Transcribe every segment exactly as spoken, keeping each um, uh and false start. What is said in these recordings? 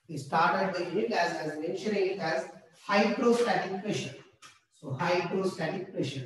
We started the unit as, as mentioning it as hydrostatic pressure. So hydrostatic pressure.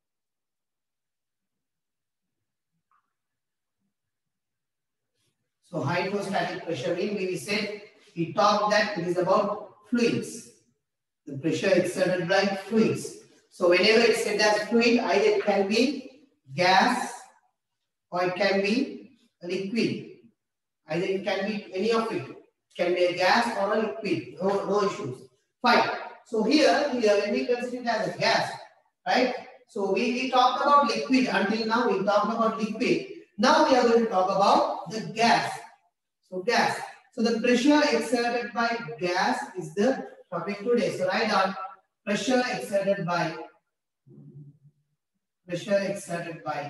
So hydrostatic pressure means we said we talked that it is about fluids. The pressure exerted by fluids. So whenever it's said as fluid, either it can be gas or it can be a liquid. Either it can be any of it. It can be a gas or a liquid. No, no issues. Fine. So here, here when we consider it as a gas, right? So we, we talked about liquid until now. We talked about liquid. Now we are going to talk about the gas. So gas. So the pressure exerted by gas is the topic today. So write down pressure exerted by pressure exerted by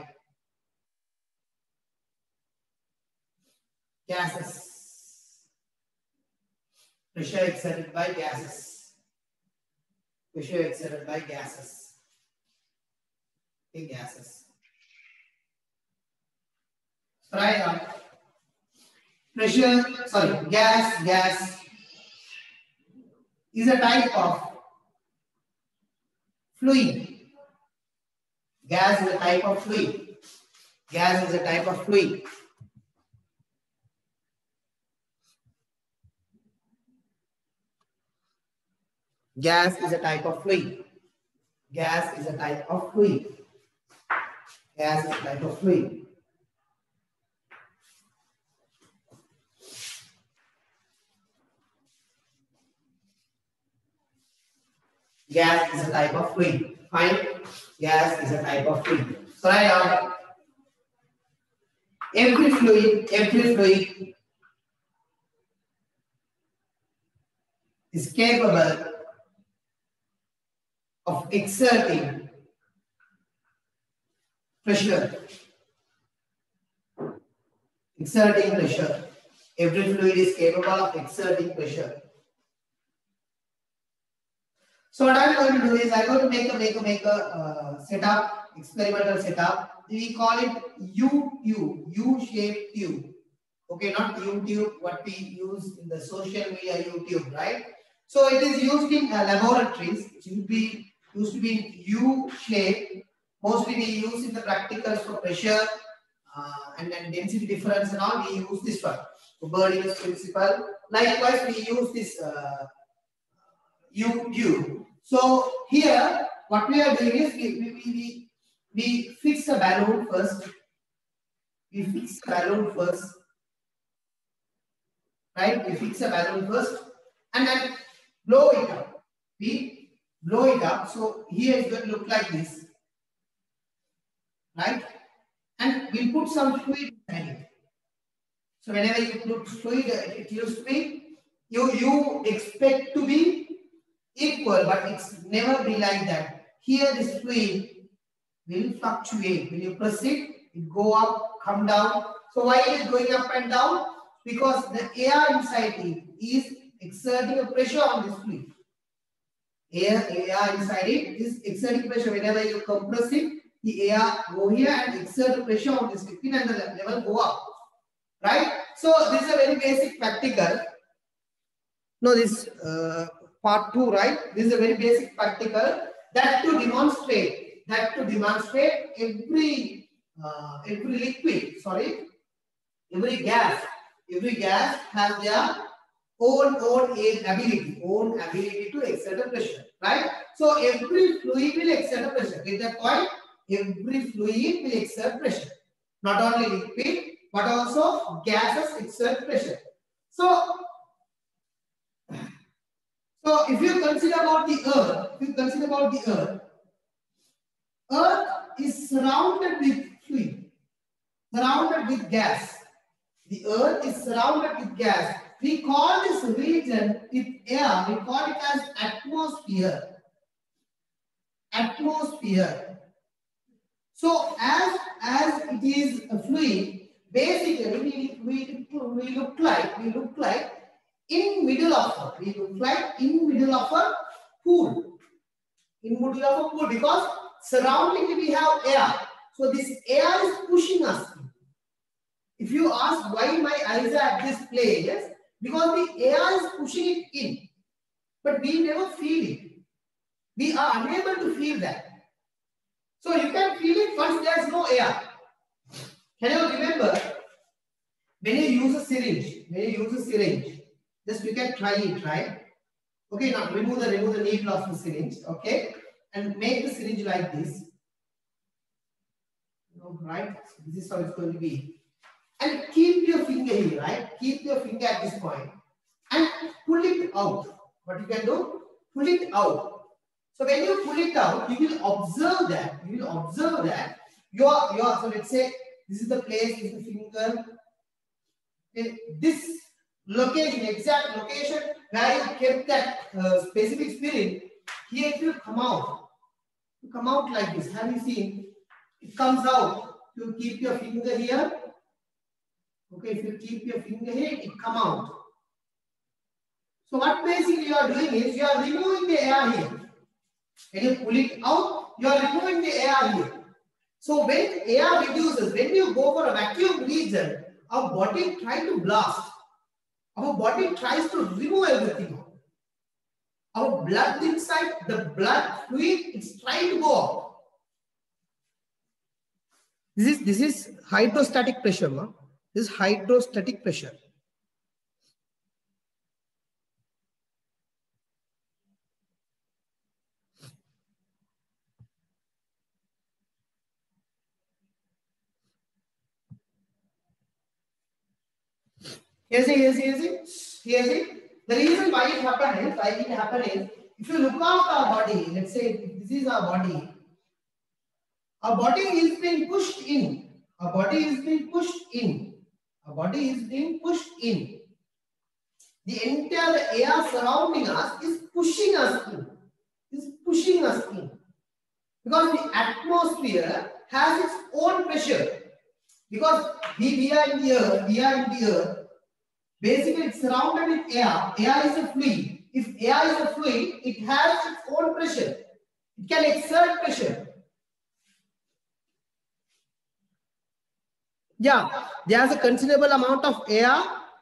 gases. Pressure exerted by gases. Pressure exerted by gases. Okay, gases. So write down pressure, sorry, gas, gas is a type of fluid. Gas is a type of fluid. Gas is a type of fluid. Gas is a type of fluid. Gas is a type of fluid. Gas is a type of fluid. Gas is a type of fluid. Fine. Gas is a type of fluid. So write down every fluid, every fluid is capable of exerting pressure. Exerting pressure. Every fluid is capable of exerting pressure. So what I'm going to do is I'm going to make a make a make a uh, setup, experimental setup. We call it U-tube, U-shaped tube. Okay, not YouTube, what we use in the social media YouTube, right? So it is used in uh, laboratories. It will be used to be in U-shape. Mostly we use in the practicals for pressure uh, and then density difference and all. We use this one. So Bernoulli's principle. Likewise, we use this uh, U-tube. So here, what we are doing is we, we, we, we fix a balloon first. We fix a balloon first. Right? We fix a balloon first and then blow it up. We blow it up. So here it's going to look like this. Right? And we put some fluid inside it. So whenever you put fluid, it used to be, you, you expect to be equal, but it's never be like that. Here this fluid will fluctuate. When you press it, it go up, come down. So why it is going up and down? Because the air inside it is exerting a pressure on this fluid. Air, air inside it is exerting pressure. Whenever you compress it, the air go here and exert pressure on this liquid and the level go up. Right? So this is a very basic practical. No, this uh, part two, right? This is a very basic practical that to demonstrate, that to demonstrate every uh, every liquid, sorry, every gas, every gas has their own own ability, own ability to exert a pressure, right? So every fluid will exert a pressure. With that point, every fluid will exert pressure. Not only liquid, but also gases exert pressure. So, so if you consider about the earth, if you consider about the earth, earth is surrounded with fluid, surrounded with gas. The earth is surrounded with gas. We call this region with air, we call it as atmosphere. Atmosphere. So as, as it is a fluid, basically we, we, we look like, we look like in middle of a, we look like in middle of a pool. In middle of a pool because surrounding we have air. So this air is pushing us. If you ask why my eyes are at this place, because the air is pushing it in, but we never feel it. We are unable to feel that. So you can feel it once there is no air. Can you remember when you use a syringe? When you use a syringe, just you can try it, right? Okay, now remove the remove the needle of the syringe. Okay, and make the syringe like this. Right? This is how it's going to be. And keep your finger here, right? Keep your finger at this point and pull it out. What you can do? Pull it out. So when you pull it out, you will observe that. You will observe that your your. So let's say this is the place. This is the finger. Okay, this location, exact location where you kept that uh, specific spirit. Here it will come out. It will come out like this. Have you seen? It comes out. You keep your finger here. Okay, if you keep your finger here, it come out. So what basically you are doing is you are removing the air here. When you pull it out, you are removing the air here. So when air reduces, when you go for a vacuum region, our body tries to blast. Our body tries to remove everything out. Our blood inside, the blood fluid, it's trying to go out. This is this is hydrostatic pressure, ma. This is hydrostatic pressure. Here's it, here's it, here's it, here's it. The reason why it happened is, why it happened is, if you look at our body, let's say this is our body, our body is being pushed in. Our body is being pushed in. Our body is being pushed in. The entire air surrounding us is pushing us in. Is pushing us in. Because the atmosphere has its own pressure. Because we, we are in the earth, we are in the earth. Basically, it's surrounded with air. Air is a fluid. If air is a fluid, it has its own pressure. It can exert pressure. Yeah, there's a considerable amount of air.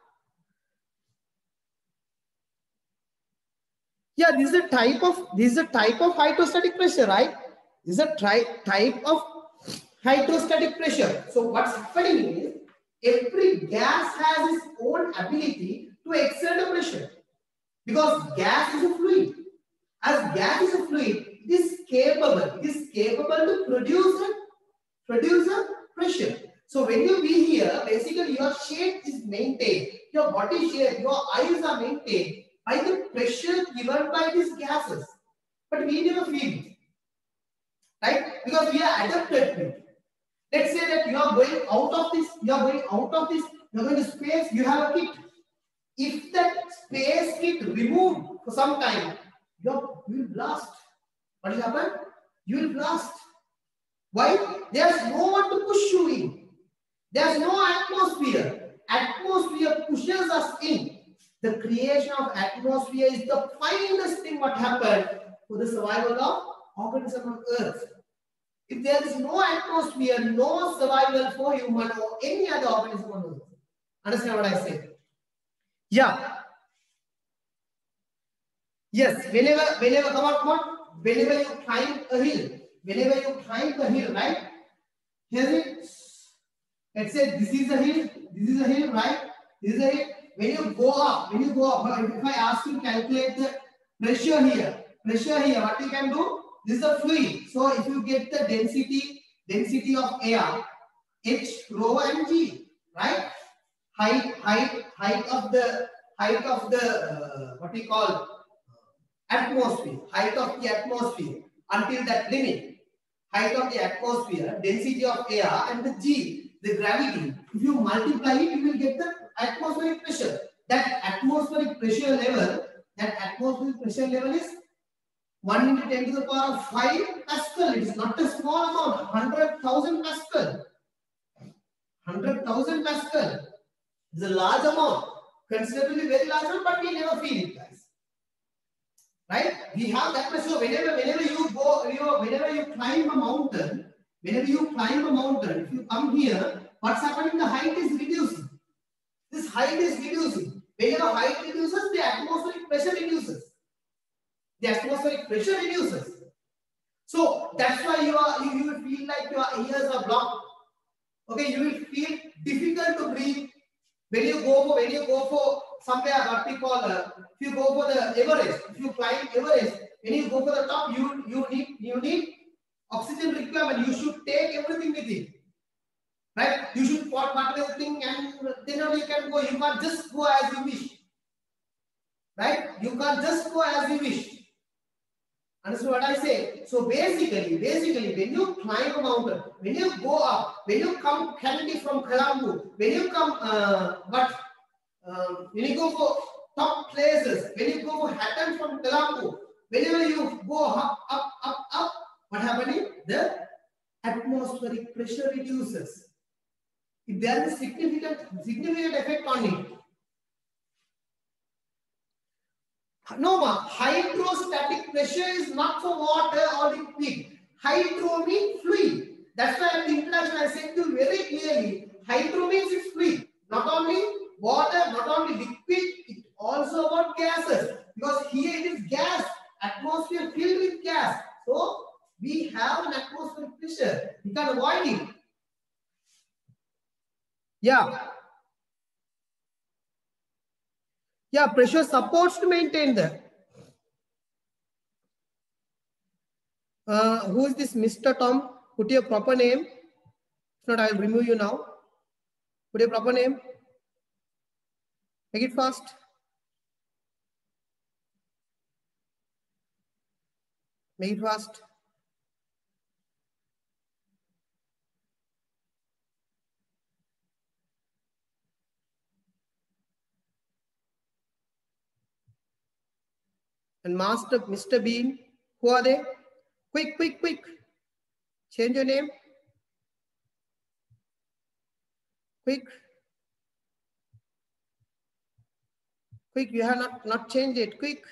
Yeah, this is a type of this is a type of hydrostatic pressure, right? This is a type of hydrostatic pressure. So what's happening is every gas has its own ability to exert a pressure because gas is a fluid. As gas is a fluid, it is capable. It is capable to produce a produce a pressure. So when you be here, basically your shape is maintained. Your body shape, your eyes are maintained by the pressure given by these gases. But we never feel it, right? Because we are adapted to it. Let's say that you are going out of this, you are going out of this, you are going to space, you have a kit. If that space kit removed for some time, you will blast. What will happen? You will blast. Why? There's no one to push you in. There's no atmosphere. Atmosphere pushes us in. The creation of atmosphere is the finest thing what happened for the survival of organism on Earth. If there is no atmosphere, no survival for human or any other organism on Earth. Understand what I say? Yeah. Yes. Whenever, whenever, come on, come on. Whenever you climb a hill, whenever you climb a hill, right? Here's it. Let's say this is a hill, this is a hill, right? This is a hill. When you go up, when you go up, if I ask you to calculate the pressure here, pressure here, what you can do? This is a fluid. So if you get the density, density of air, H, rho and G, right? Height, height, height of the, height of the, uh, what we call atmosphere, height of the atmosphere until that limit, height of the atmosphere, density of air and the G, the gravity. If you multiply it, you will get the atmospheric pressure. That atmospheric pressure level, that atmospheric pressure level is one into ten to the power of five Pascal. It is not a small amount, one hundred thousand Pascal. one hundred thousand Pascal. It is a large amount, considerably very large amount, but we never feel it, guys. Right? We have that pressure. Whenever, whenever you go, whenever you climb a mountain, whenever you climb a mountain, if you come here, what's happening? The height is reducing. This height is reducing. Whenever height reduces, the atmospheric pressure reduces. The atmospheric pressure reduces. So that's why you are you, you will feel like your ears are blocked. Okay, you will feel difficult to breathe when you go for when you go for somewhere what we call uh, if you go for the Everest, if you climb Everest, when you go for the top, you you need you need oxygen requirement. You should take everything with you, right? You should put whatever thing and then only you can go. You can't just go as you wish, right? You can't just go as you wish. Understand what I say? So basically, basically, when you climb a mountain, when you go up, when you come Kennedy from Colombo, when you come, uh, but um, when you go for top places, when you go for Hatton from Colombo, whenever you go up, up, up, up, what happening? The atmospheric pressure reduces. If there is a significant, significant effect on it. No, ma, hydrostatic pressure is not for water or liquid. Hydro means fluid. That's why in the introduction I said to you very clearly. Hydro means it's fluid. Not only water, not only liquid, it also about gases. Because here it is gas, atmosphere filled with gas. So we have an atmospheric pressure. We can avoid it. Yeah. Yeah, pressure supports to maintain the. Uh, who is this Mister Tom? Put your proper name. If not, I will remove you now. Put your proper name. Make it fast. Make it fast. And Master Mister Bean, who are they? Quick, quick, quick. Change your name. Quick. Quick, you have not, not changed it. Quick.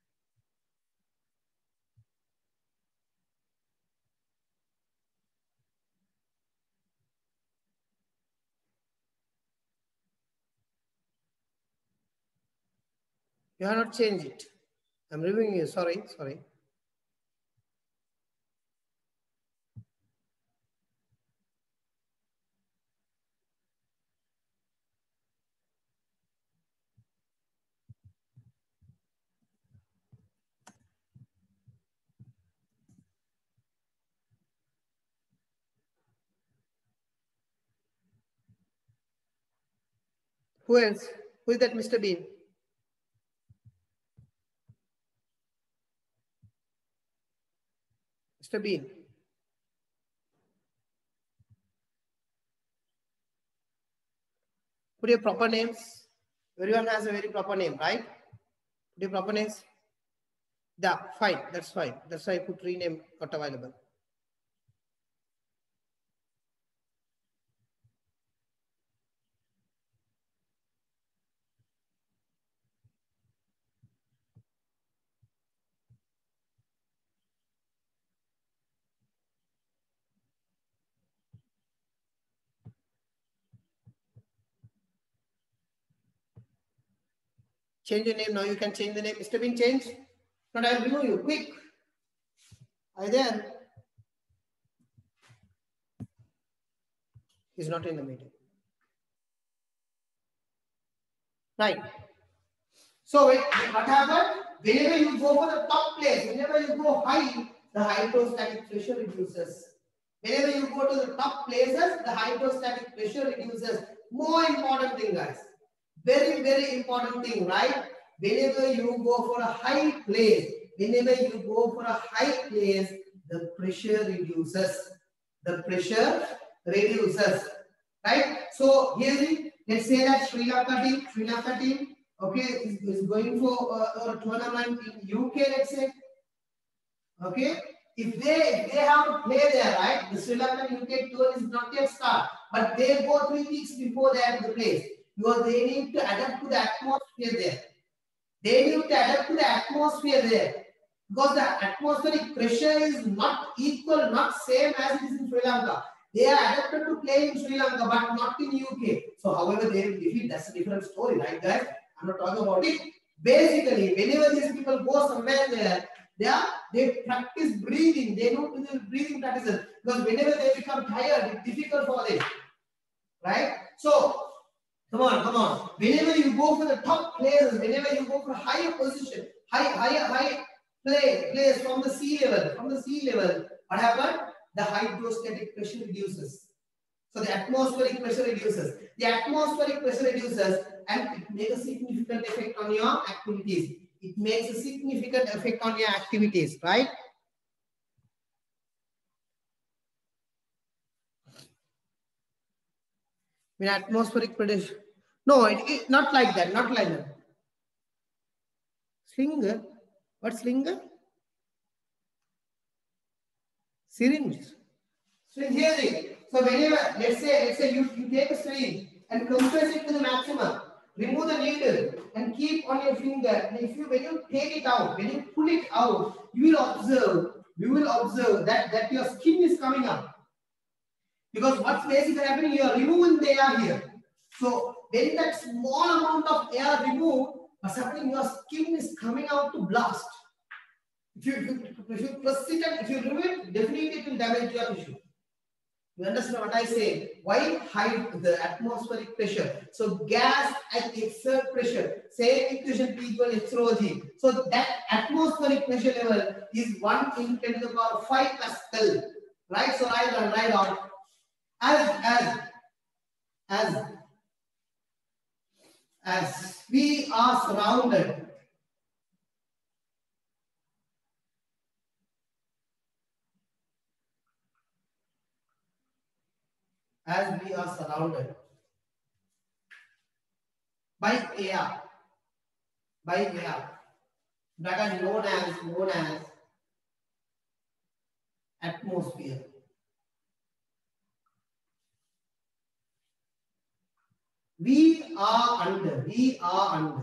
You have not changed it. I'm reviewing you. Sorry, sorry. Who else? Who is that Mister Bean? Mister Bean. Put your proper names. Everyone has a very proper name, right? Put your proper names. Yeah, fine. That's fine. That's why I put rename not available. Change your name now. You can change the name. Mister Bean, change. Not I will remove you. Quick. Are you there? He's not in the meeting. Right. So what happened? Whenever you go for the top place, whenever you go high, the hydrostatic pressure reduces. Whenever you go to the top places, the hydrostatic pressure reduces. More important thing, guys. Very, very important thing, right? Whenever you go for a high place, whenever you go for a high place, the pressure reduces. The pressure reduces. Right? So here is, let's say that Sri Lanka team, Sri Lanka team, okay, is, is going for a, a tournament in U K, let's say. Okay, if they if they have to play there, right? The Sri Lankan U K tour is not yet start, but they go three weeks before they have to place because they need to adapt to the atmosphere there. They need to adapt to the atmosphere there because the atmospheric pressure is not equal, not same as it is in Sri Lanka. They are adapted to play in Sri Lanka, but not in U K. So, however, they will defeat. That's a different story, right, guys? I'm not talking about it. Basically, whenever these people go somewhere there, they are they practice breathing. They don't do the breathing practices because whenever they become tired, it's difficult for them, right? So come on, come on. Whenever you go for the top players, whenever you go for higher position, high, higher, high play, players from the sea level, from the sea level, what happened? The hydrostatic pressure reduces. So the atmospheric pressure reduces. The atmospheric pressure reduces, and it makes a significant effect on your activities. It makes a significant effect on your activities, right? When atmospheric pressure, no, it, it not like that, not like that. Slinger, what slinger? Syringe. So here, so whenever let's say let's say you, you take a syringe and compress it to the maximum, remove the needle and keep on your finger. And if you when you take it out, when you pull it out, you will observe, you will observe that, that your skin is coming up. Because what's basically happening, you are removing the air here. So when that small amount of air removed, what's happening, your skin is coming out to blast. If you, if you, if you press it and if you remove it, definitely it will damage your tissue. You understand what I say? Why hide the atmospheric pressure? So gas at exert pressure, same equation P equal H rho G. So that atmospheric pressure level is one into ten to the power five Pascal. Right? So write down, write down. As as as as we are surrounded. As we are surrounded by air, by air, that is known as known as atmosphere. We are under, we are under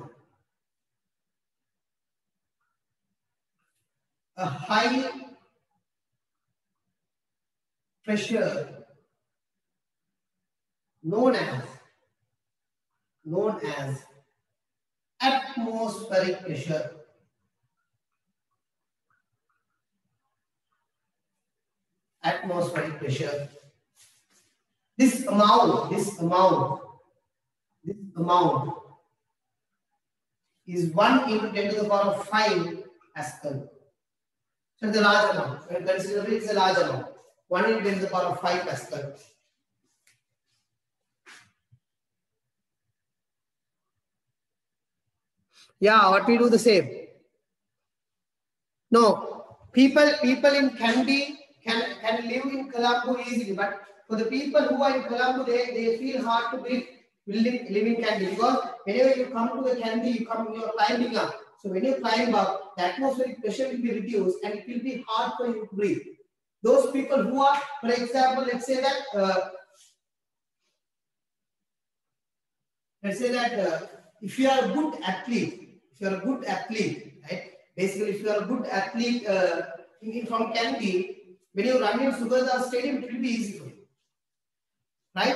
a high pressure known as known as atmospheric pressure. Atmospheric pressure. This amount, this amount, this amount is one into ten to the power of five Pascal. So it's a large amount. When consider it, it's a large amount. one into ten to the power of five Pascal. Yeah, what we do the same. No, people people in Kandy can can live in Colombo easily, but for the people who are in Colombo, they, they feel hard to breathe, live, live in Kandy because whenever you come to the Kandy, you come you are climbing up. So when you climb up, the atmospheric pressure will be reduced and it will be hard for you to breathe. Those people who are, for example, let's say that uh, let's say that uh, if you are a good athlete. If you are a good athlete, right? Basically, if you are a good athlete uh, in, from Kandy, when you run in Sugarda Stadium, it will be easy for you, right?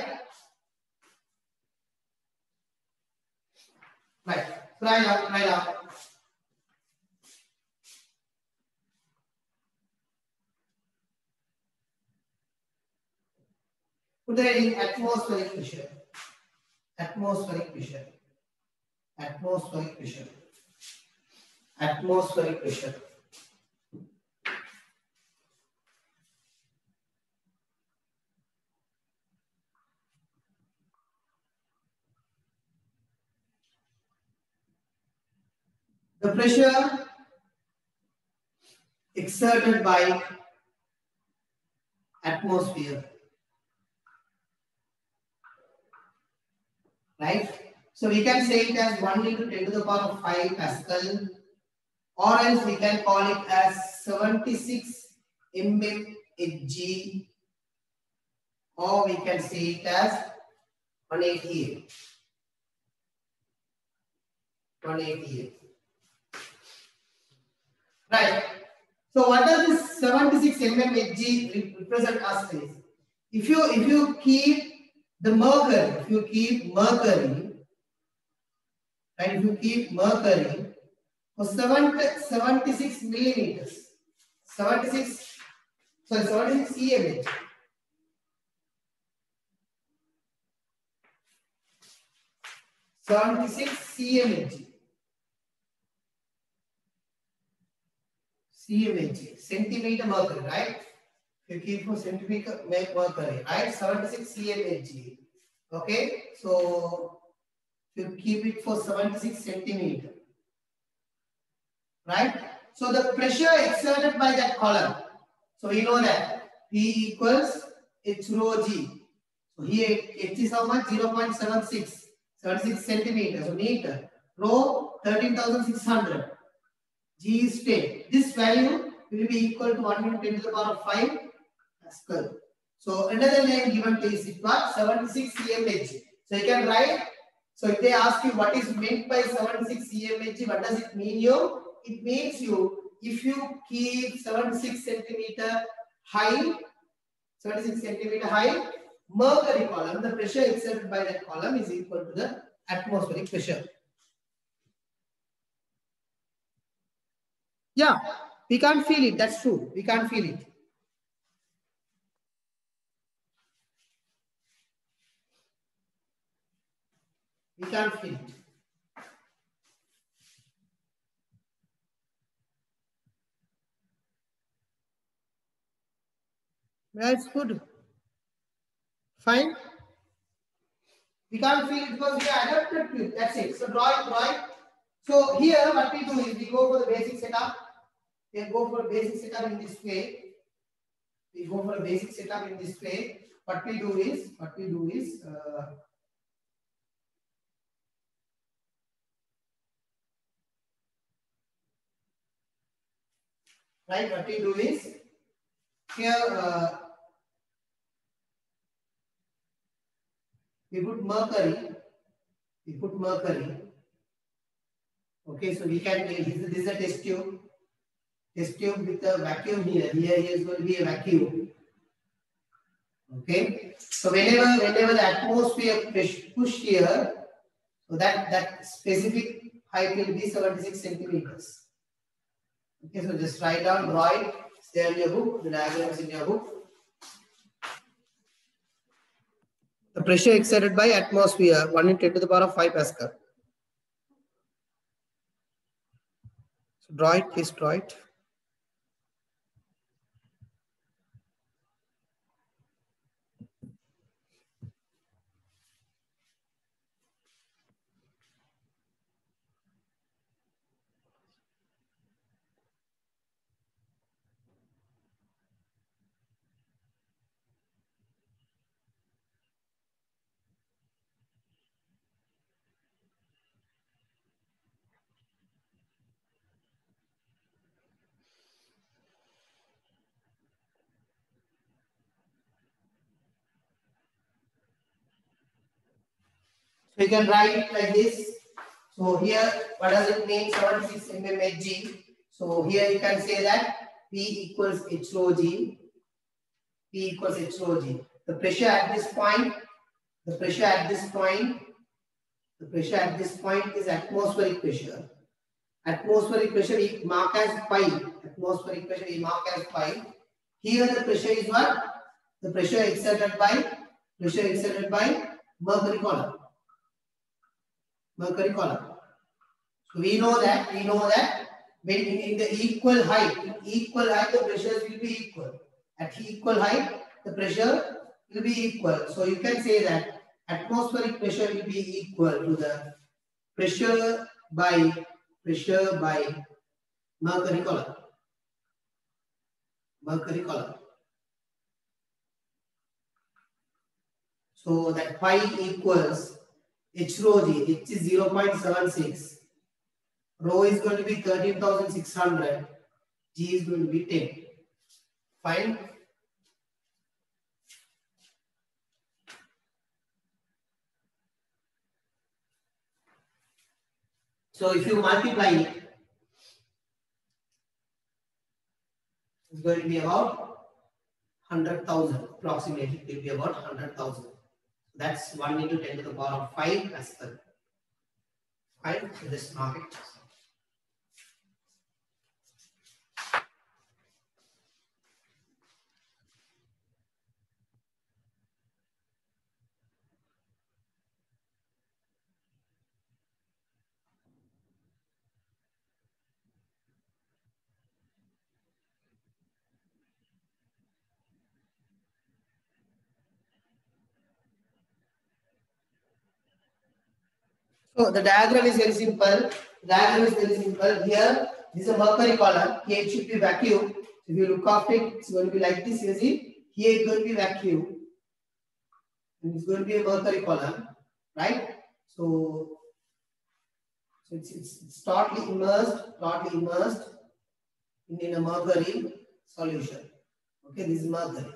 Right. Try out, try out. Put the heading atmospheric pressure. Atmospheric pressure. Atmospheric pressure. Atmospheric pressure. The pressure exerted by atmosphere, right? So we can say it as one into ten to the power of five Pascal, or else we can call it as seventy-six millimeters H G, or we can say it as one eighty-eight. one eighty-eight. Right. So what does this seventy-six millimeters H G represent us is? If you if you keep the mercury, if you keep mercury, right? If you keep mercury for seventy-six millimeters, seventy-six, sorry, seventy-six centimeters, seventy-six centimeters, centimeters, centimeter mercury, right? You keep for centimeter mercury, right? seventy-six centimeters. Okay, so you keep it for seventy-six centimeter, right? So the pressure exerted by that column, so we know that P equals H rho G. So here H is how much? zero point seven six, seventy-six centimeters, so meter. Rho thirteen thousand six hundred. G is ten. This value will be equal to one hundred ten to the power of five Pascal. So another name given to is it was seventy-six centimeters. So you can write. So if they ask you what is meant by seventy-six centimeters, what does it mean you? It means you, if you keep seventy-six centimeter high, seventy-six centimeter high mercury column, the pressure exerted by that column is equal to the atmospheric pressure. Yeah, we can't feel it. That's true. We can't feel it. We can't feel it. That's good. Fine. We can't feel it because we are adapted to it. That's it. So draw it, draw it. So here what we do is we go for the basic setup. We go for a basic setup in this way. We go for a basic setup in this way. What we do is, what we do is, uh, right? What we do is here uh, we put mercury. We put mercury. Okay, so we can. This is, this is a test tube. Test tube with a vacuum here. Here is going to be a vacuum. Okay. So whenever whenever the atmosphere push, push here, so that that specific height will be seventy-six centimeters. Okay, so just write down, draw it, stay in your book, the diagram is in your book. The pressure exerted by atmosphere, one in ten to the power of five Pascal. So draw it, please draw it. So you can write it like this. So here, what does it mean? seventy-six millimeters H G. So here you can say that P equals H rho G. P equals H rho G. The pressure at this point, the pressure at this point, the pressure at this point is atmospheric pressure. Atmospheric pressure we mark as pi. Atmospheric pressure we mark as pi. Here the pressure is what? The pressure exerted by pressure exerted by mercury column. Mercury column. So we know that we know that when in the equal height, in equal height the pressures will be equal. At equal height the pressure will be equal. So you can say that atmospheric pressure will be equal to the pressure by pressure by mercury column. Mercury column. So that pi equals H rho G. H is zero point seven six. Rho is going to be thirteen thousand six hundred. G is going to be ten. Fine. So if you multiply it, it's going to be about one hundred thousand. Approximately it will be about one hundred thousand. That's one into ten to the power of five Pascal. Fine, so just mark it. So the diagram is very simple. The diagram is very simple. Here, this is a mercury column. Here it should be vacuum. So if you look after it, it's going to be like this. You see, here it's going to be vacuum. And it's going to be a mercury column, right? So, so it's, it's, it's totally immersed, totally immersed in, in a mercury solution. Okay, this is mercury.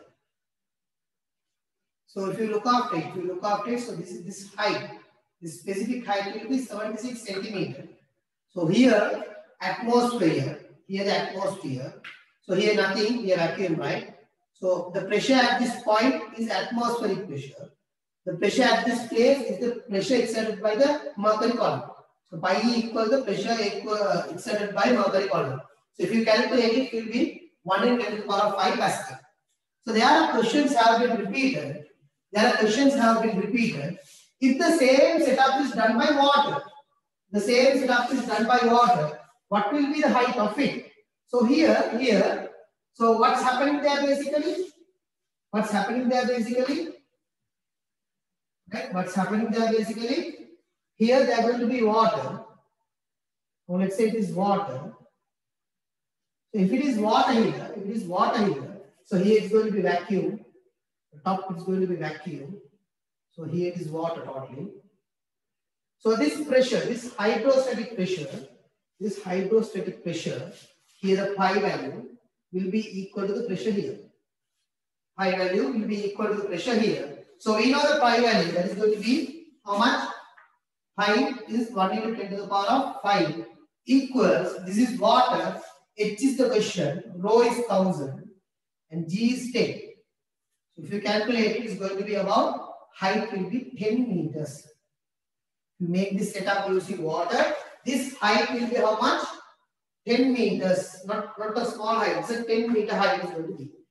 So if you look after it, if you look after it, so this is this height. This specific height will be seventy-six centimeter. So here, atmosphere, here the atmosphere. So here nothing, here vacuum, right? So the pressure at this point is atmospheric pressure. The pressure at this place is the pressure exerted by the mercury column. So pi E equals the pressure equal, uh, exerted by mercury column. So if you calculate it, it will be one in ten to the power of five Pascal. So there are questions have been repeated. There are questions have been repeated. If the same setup is done by water, the same setup is done by water, what will be the height of it? So here, here, so what's happening there basically? What's happening there basically? Right? What's happening there basically? Here there are going to be water. So let's say it is water. So if it is water here, if it is water here, so here it's going to be vacuum. The top is going to be vacuum. So here it is water totally. So this pressure, this hydrostatic pressure, this hydrostatic pressure, here the pi value will be equal to the pressure here. Pi value will be equal to the pressure here. So we know the pi value, that is going to be how much? Pi is one into ten to the power of five equals, this is water, H is the question, rho is one thousand and G is ten. So if you calculate it, it's going to be about, height will be ten meters. You make this setup using water. This height will be how much? ten meters. Not, not a small height. It's a ten meter height is going to be.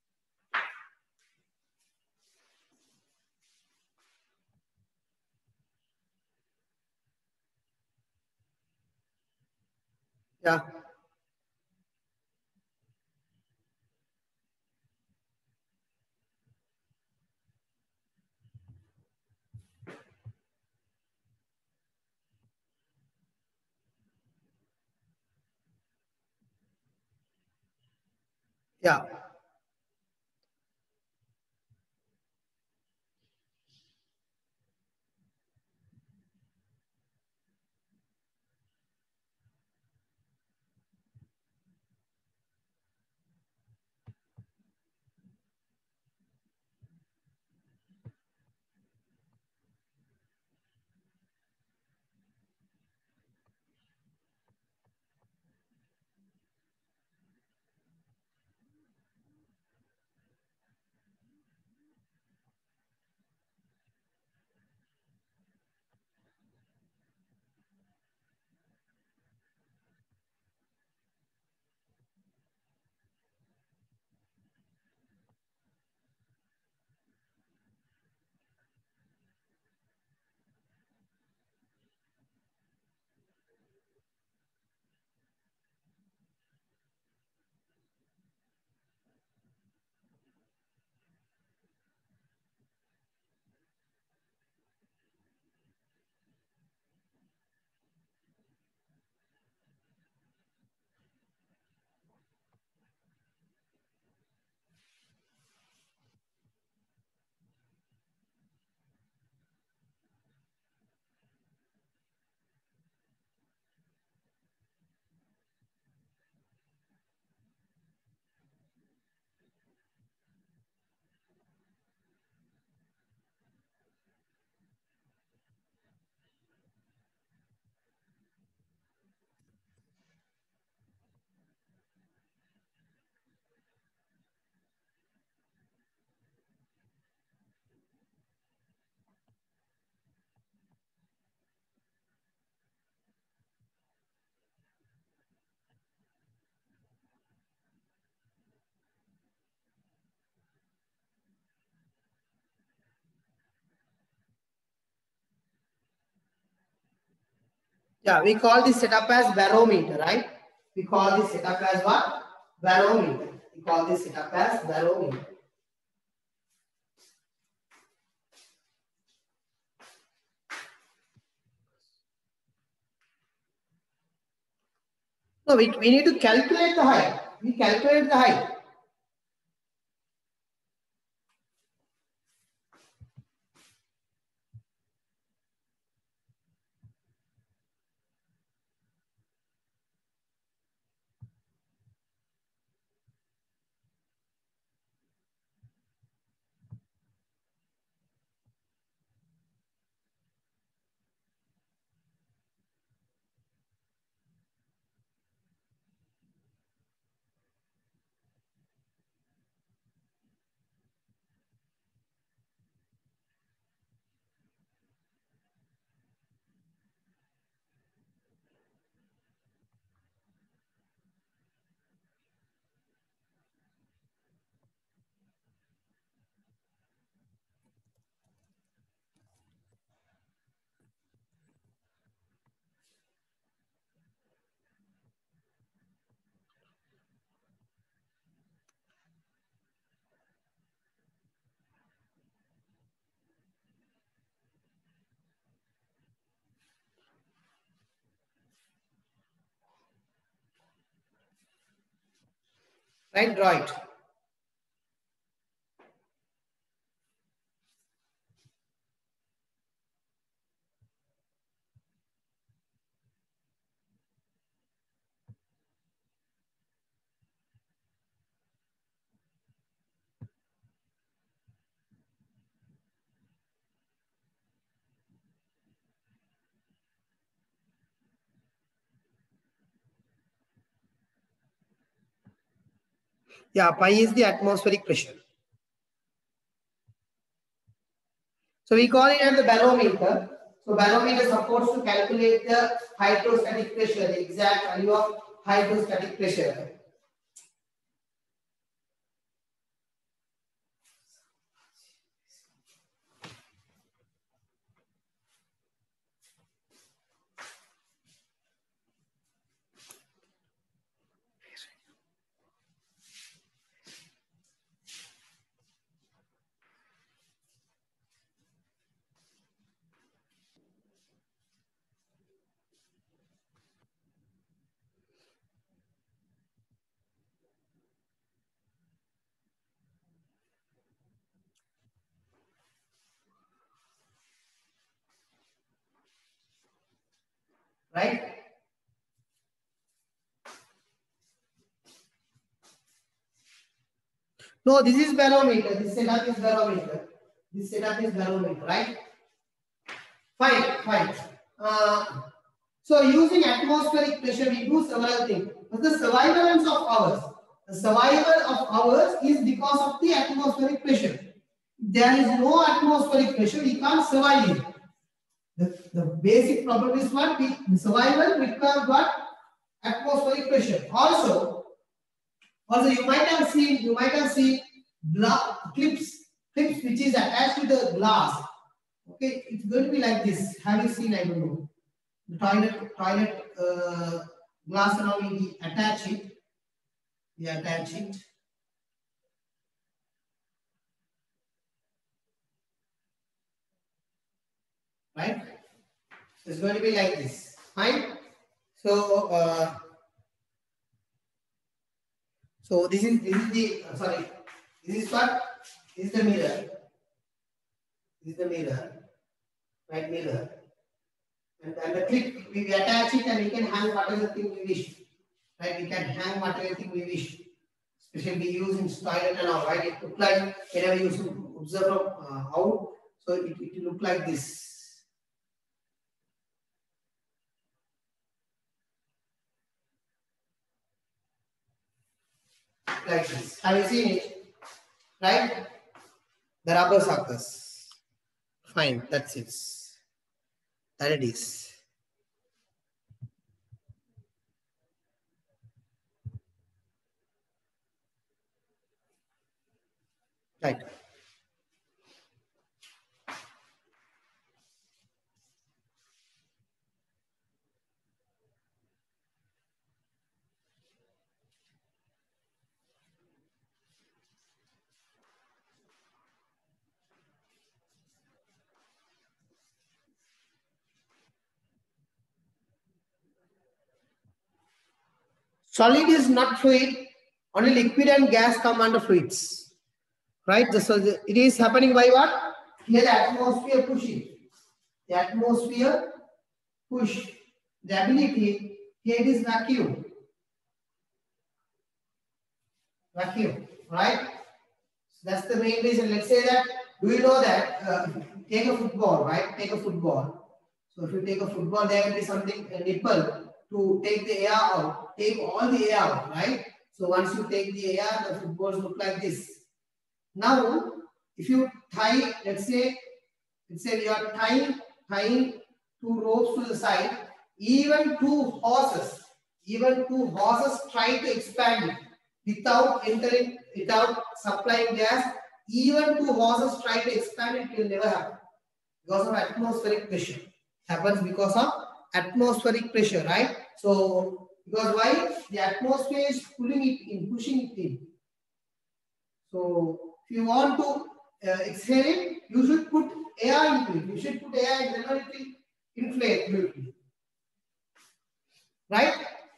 Yeah. Yeah. Yeah, we call this setup as barometer, right? We call this setup as what? Barometer. We call this setup as barometer. No, we, we need to calculate the height. We calculate the height. Right, draw it. Yeah, pi is the atmospheric pressure. So we call it as the barometer. So barometer supports to calculate the hydrostatic pressure, the exact value of hydrostatic pressure. Right? No, this is barometer. This setup is barometer. This setup is barometer, right? Fine, fine. Uh, so using atmospheric pressure, we do several things. But the survivalence of ours, the survival of ours is because of the atmospheric pressure. If there is no atmospheric pressure, we can't survive it. The, the basic problem is what? We, the survival requires what? Atmospheric pressure. Also, also you might have seen, you might have seen glass clips, clips which is attached to the glass. Okay, it's going to be like this. Have you seen? I don't know. The toilet, toilet uh, glass and all, we attach it. We attach it. Right? So it's going to be like this. Fine. So, uh, so this is this is the uh, sorry. This is what? This is the mirror. This is the mirror. Right, mirror. And, and the clip, we attach it and we can hang whatever thing we wish. Right? We can hang whatever thing we wish. Especially we use in toilet and all, right? It look like whenever you observe from uh, out, so it, it look like this. Like this. Have you seen it? Right? The rubber suckers. Fine, that's it. That it is. Right. Solid is not fluid. Only liquid and gas come under fluids. Right? So it is happening by what? Here the atmosphere pushing. The atmosphere push. The ability, here it is vacuum. Vacuum. Right? So that's the main reason. Let's say that, do you know that, uh, take a football, right? Take a football. So if you take a football, there will be something, a nipple to take the air out. Take all the air out, right? So once you take the air, the footballs look like this. Now, if you tie, let's say, let's say you are tying, tying two ropes to the side, even two horses, even two horses try to expand it without entering, without supplying gas. Even two horses try to expand it, it will never happen because of atmospheric pressure. Happens because of atmospheric pressure, right? So, because why? The atmosphere is pulling it in, pushing it in. So, if you want to uh, exhale it, you should put air into it. You should put air and then it will inflate beautifully. Right?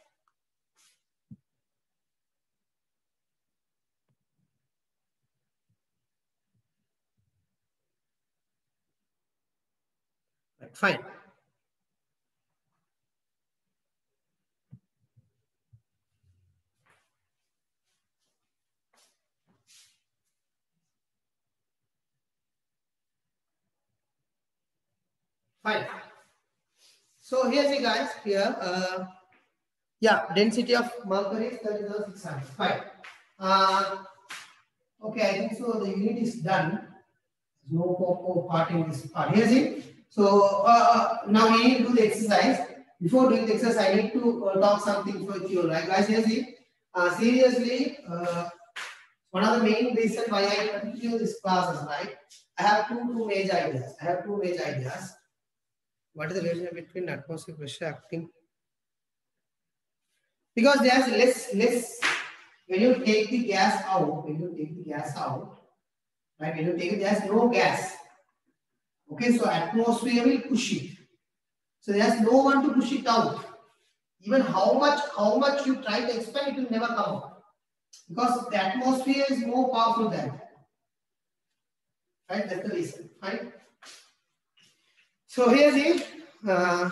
Right, fine. Fine. So here's it, guys. Here, uh, yeah, density of mercury is thirty thousand six hundred. Fine. Uh, okay, I think so. The unit is done. There's no more part in this part. Here's it. So uh, now we need to do the exercise. Before doing the exercise, I need to uh, talk something for you, right, guys? Here's it. Uh, seriously, uh, one of the main reasons why I continue this classes, right? I have two two major ideas. I have two major ideas. What is the relationship between atmospheric pressure acting? Because there's less, less, when you take the gas out, when you take the gas out, right, when you take it, there's no gas. Okay, so atmosphere will push it. So there's no one to push it out. Even how much, how much you try to expand, it will never come out. Because the atmosphere is more powerful than that. Right, that's the reason, right? So here's it. Uh,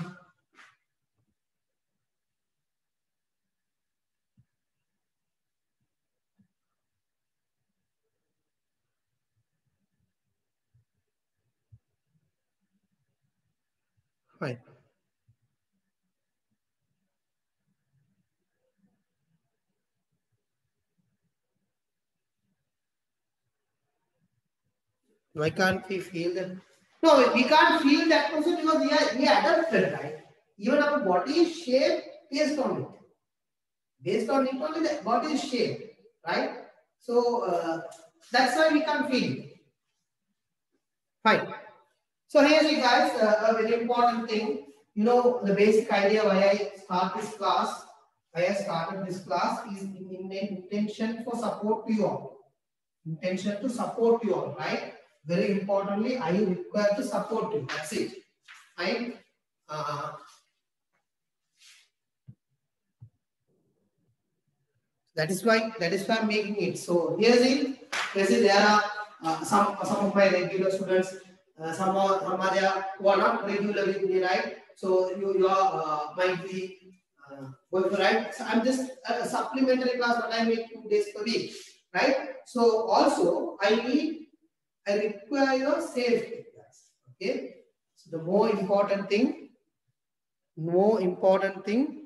Fine. Why can't we feel that? No, we can't feel that also because we are we are adapted, right? Even our body is shaped based on it. Based on it only the body is shaped, right? So uh, that's why we can't feel it. Fine. So here's it, guys. Uh, a very important thing. You know the basic idea why I start this class. Why I started this class is in, in intention for support to you all. Intention to support you all, right? Very importantly, I require to support you. That's it. Right? Uh, that is why that is why I'm making it. So here's it. Here's it. There are uh, some some of my regular students. Uh, some are some are there who are not regular with me, right? So you you are uh, might be uh, going for right. So I'm just a supplementary class, but I make two days per week, right? So also I need. I require your safety, guys. Okay. So the more important thing, more important thing